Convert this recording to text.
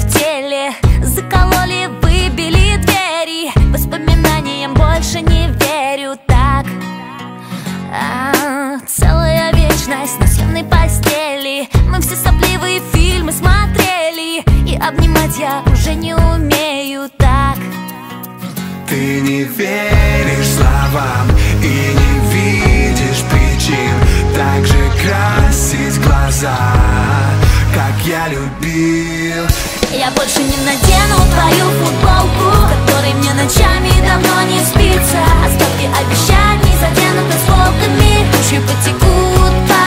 в теле. Закололи, выбили двери. Воспоминаниям больше не верю так. Целая вечность на съемной постели. Мы все сопливые фильмы смотрели, и обнимать я уже не умею так. Ты не веришь словам и не видишь причин так же красить глаза, как я любил. Я больше не надену твою футболку, которой мне ночами давно не спится. Остатки обещаний затянуты сколками, тучи потекут.